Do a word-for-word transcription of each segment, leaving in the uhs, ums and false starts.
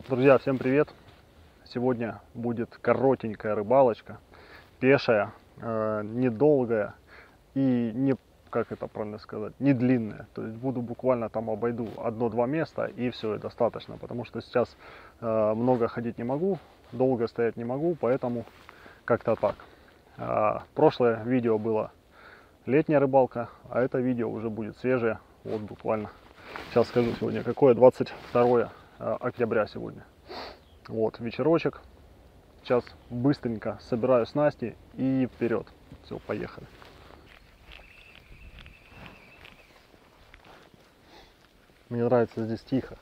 Друзья, всем привет! Сегодня будет коротенькая рыбалочка, пешая, э, недолгая и не, как это правильно сказать, не длинная. То есть буду буквально там обойду одно-два места и все, и достаточно, потому что сейчас э, много ходить не могу, долго стоять не могу, поэтому как-то так. А, прошлое видео было летняя рыбалка, а это видео уже будет свежее, вот буквально. Сейчас скажу сегодня, какое двадцать второе октября сегодня. Вот, вечерочек. Сейчас быстренько собираю снасти и вперед. Все, поехали. Мне нравится здесь тихо.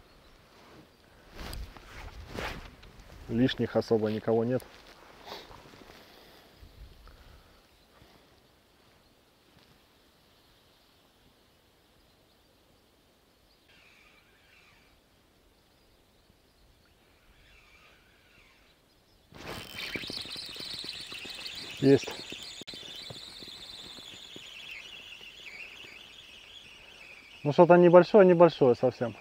Лишних особо никого нет. Есть. Ну что-то небольшое-небольшое совсем.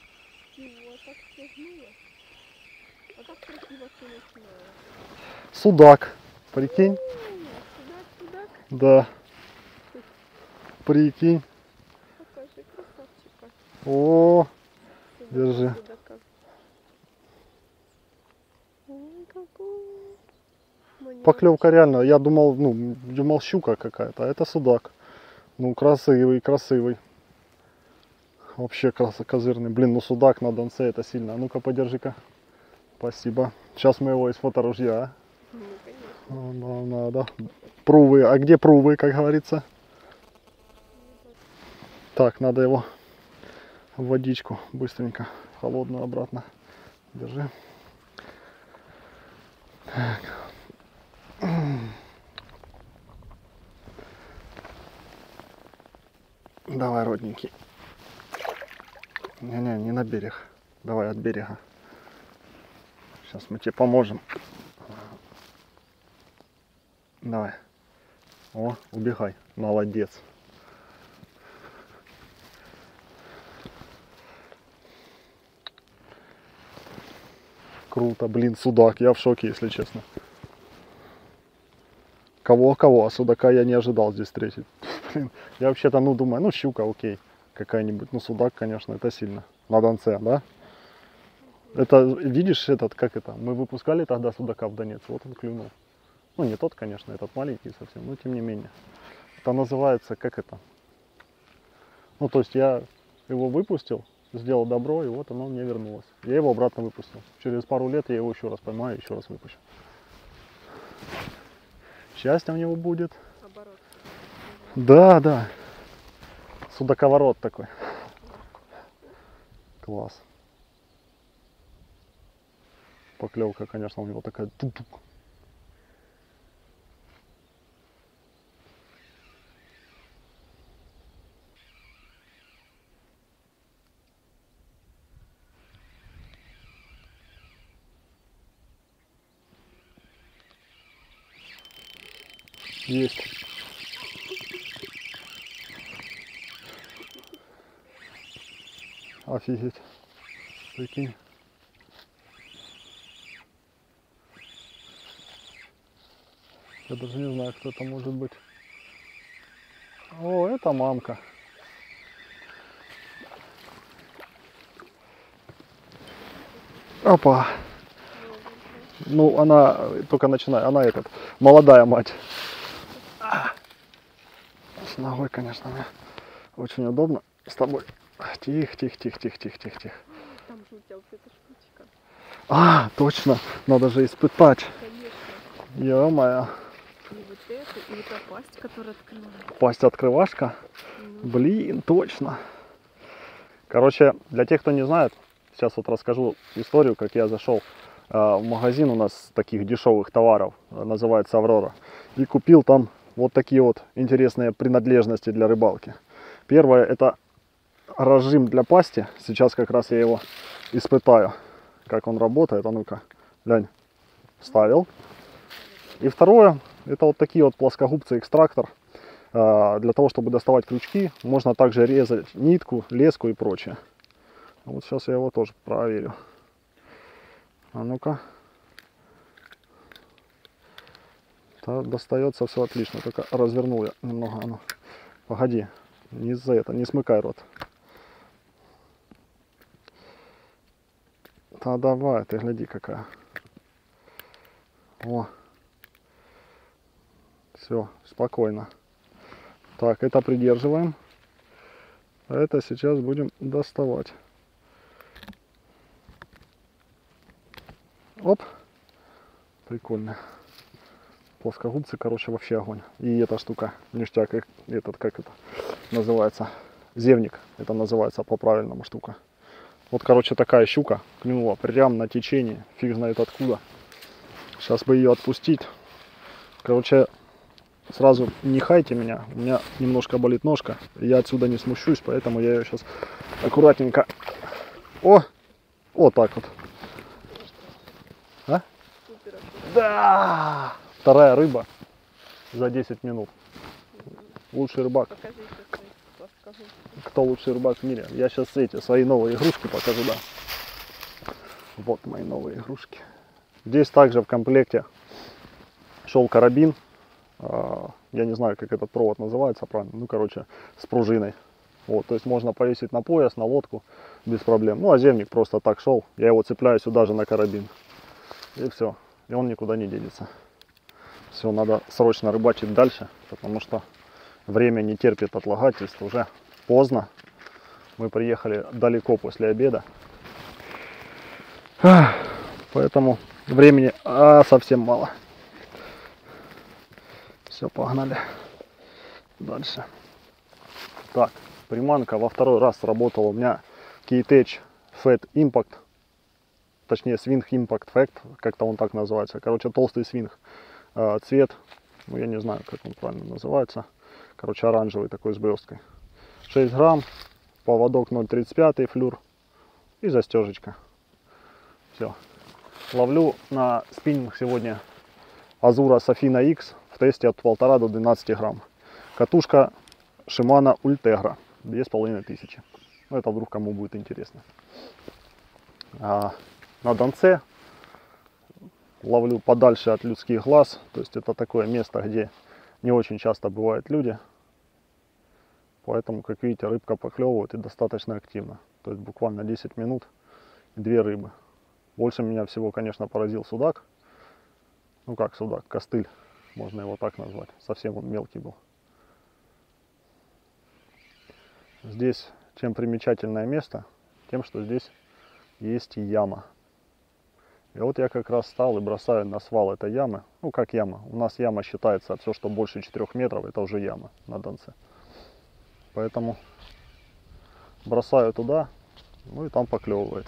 Судак. Прикинь? Судак, судак. Да. Прикинь. Покажи красавчика. О, Судака, держи. судака. Ой, какой. Манёк. Поклевка реально. Я думал, ну, думал щука какая-то, а это судак. Ну, красивый, красивый. Вообще козырный. Блин, ну судак на донце это сильно. А ну-ка, подержи-ка. Спасибо. Сейчас мы его из фоторужья. Ну, конечно. Ну, надо. Прувы. А где прувы, как говорится? Так, надо его в водичку быстренько. Холодную обратно. Держи. Так. Давай, родненький. Не-не, не на берег. Давай от берега. Сейчас мы тебе поможем. Давай. О, убегай. Молодец. Круто. Блин, судак. Я в шоке, если честно. Кого-кого, а судака я не ожидал здесь встретить. Блин, я вообще-то, ну, думаю, ну, щука, окей. Какая-нибудь. Ну, судак, конечно, это сильно. На донце, да? Это, видишь, этот, как это, мы выпускали тогда судака в Донец, вот он клюнул. Ну, не тот, конечно, этот маленький совсем, но тем не менее. Это называется, как это? Ну, то есть я его выпустил, сделал добро, и вот оно мне вернулось. Я его обратно выпустил. Через пару лет я его еще раз поймаю, еще раз выпущу. Счастье у него будет. Оборот. Да, да. Судаковорот такой. Класс. Поклевка, конечно, у него такая тук-тук. Есть. Офигеть. Прикинь. Я даже не знаю, кто это может быть. О, это мамка. Опа. Ну, она только начинает. Она этот, молодая мать. С ногой, конечно, мне очень удобно с тобой. Тихо, тихо, тихо, тихо, тихо, тихо, тихо. Там же у тебя вот эта штучка. А, точно. Надо же испытать. Конечно. Ё-моё. И вот это, и вот эта пасть, которая открывается. Пасть открывашка. Ну, Блин, точно. Короче, для тех, кто не знает, сейчас вот расскажу историю, как я зашел э, в магазин у нас таких дешевых товаров, э, называется Аврора, и купил там вот такие вот интересные принадлежности для рыбалки. Первое — это разжим для пасти. Сейчас как раз я его испытаю, как он работает. А ну-ка, глянь, вставил. И второе — это вот такие вот плоскогубцы экстрактор. Для того, чтобы доставать крючки, можно также резать нитку, леску и прочее. Вот сейчас я его тоже проверю. А ну-ка. Да, достается все отлично. Только развернул я немного. А ну. Погоди. Не за это, не смыкай рот. Да давай, ты гляди какая. О. Все, спокойно. Так, это придерживаем. А это сейчас будем доставать. Оп. Прикольно. Плоскогубцы, короче, вообще огонь. И эта штука, ништяк, и этот, как это называется, зевник, это называется по-правильному штука. Вот, короче, такая щука клюнула прямо на течении, фиг знает откуда. Сейчас бы ее отпустить. Короче, сразу не хайте меня, у меня немножко болит ножка, я отсюда не смущусь, поэтому я ее сейчас аккуратненько, о, вот так вот. А? Да! Вторая рыба за десять минут. Лучший рыбак. Покажите свои плоскогубцы. Кто лучший рыбак в мире? Я сейчас эти свои новые игрушки покажу, да. Вот мои новые игрушки. Здесь также в комплекте шел карабин. Я не знаю, как этот провод называется правильно. Ну, короче, с пружиной. Вот, то есть можно повесить на пояс, на лодку без проблем. Ну, а зевник просто так шел. Я его цепляю сюда же на карабин. И все. И он никуда не денется. Все, надо срочно рыбачить дальше, потому что время не терпит отлагательств. Уже поздно. Мы приехали далеко после обеда. Поэтому времени а, совсем мало. Все, погнали дальше. Так, приманка во второй раз сработала у меня Keitech Fat Impact. Точнее, Swing Impact Fact, как-то он так называется. Короче, толстый свинг. Цвет, ну я не знаю, как он правильно называется. Короче, оранжевый такой с блесткой. шесть грамм, поводок ноль тридцать пять, флюр и застежечка. Все. Ловлю на спиннинг сегодня Azura Safina X в тесте от полутора до двенадцати грамм. Катушка Shimano Ultegra две с половиной тысячи. Ну, это вдруг кому будет интересно. А на Донце ловлю подальше от людских глаз. То есть это такое место, где не очень часто бывают люди. Поэтому, как видите, рыбка поклевывает и достаточно активно. То есть буквально десять минут и две рыбы. Больше меня всего, конечно, поразил судак. Ну как судак, костыль, можно его так назвать. Совсем он мелкий был. Здесь чем примечательное место? Тем, что здесь есть яма. И вот я как раз стал и бросаю на свал этой ямы. Ну как яма? У нас яма считается, все, что больше четырёх метров, это уже яма на Донце. Поэтому бросаю туда, ну и там поклевывает.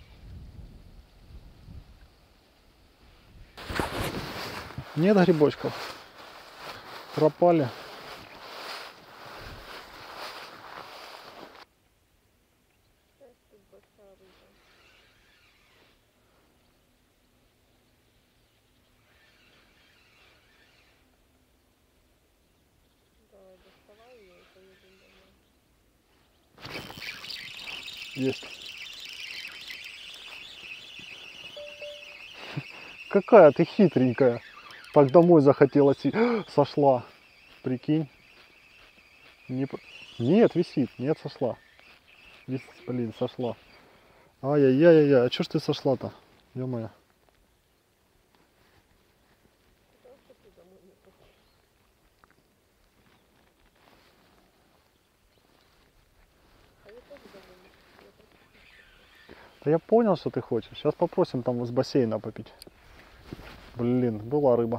Нет грибочков. Пропали. Есть. Какая ты хитренькая. Так домой захотелось. Сошла. Прикинь. Не... Нет, висит. Нет, сошла. Висит, блин, сошла. Ай-яй-яй-яй. А чё ж ты сошла-то? Ё-моё. Да я понял, что ты хочешь. Сейчас попросим там из бассейна попить. Блин, была рыба.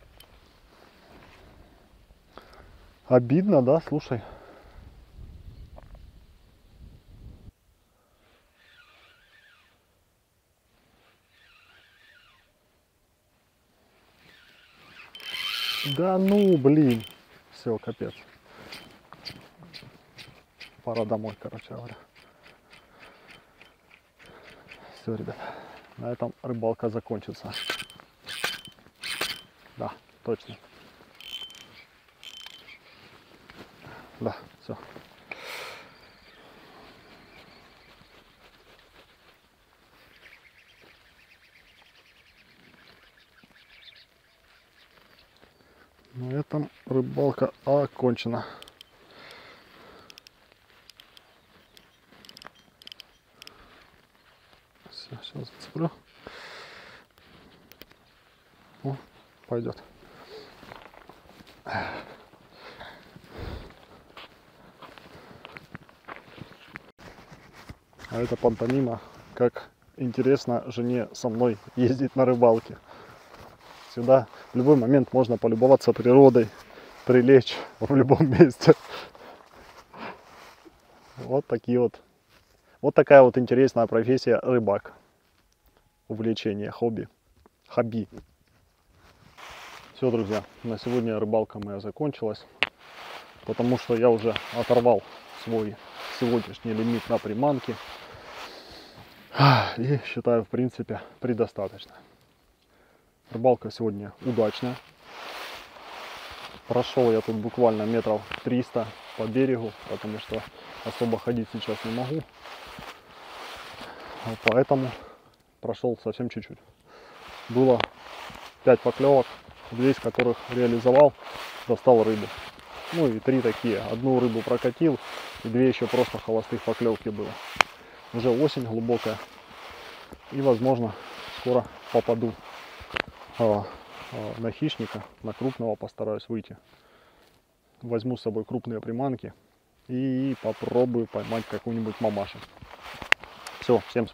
Обидно, да? Слушай. Да ну, блин. Все, капец. Пора домой, короче говоря. Все, ребят. На этом рыбалка закончится. Да, точно. Да, все. этом рыбалка окончена. Все, сейчас зацеплю. О, пойдет. А это пантомима, как интересно жене со мной ездить на рыбалке. Сюда в любой момент можно полюбоваться природой, прилечь в любом месте. Вот такие вот. Вот такая вот интересная профессия рыбак. Увлечение, хобби. Хобби. Все, друзья, на сегодня рыбалка моя закончилась. Потому что я уже оторвал свой сегодняшний лимит на приманке. И считаю, в принципе, предостаточно. Рыбалка сегодня удачная. Прошел я тут буквально метров триста по берегу, потому что особо ходить сейчас не могу. Поэтому прошел совсем чуть-чуть. Было пять поклевок, две из которых реализовал, достал рыбу. Ну и три такие. Одну рыбу прокатил, и две еще просто холостых поклевки было. Уже осень глубокая. И возможно скоро попаду а, а, на хищника, на крупного постараюсь выйти. Возьму с собой крупные приманки и попробую поймать какую-нибудь мамашу. Все, всем спасибо.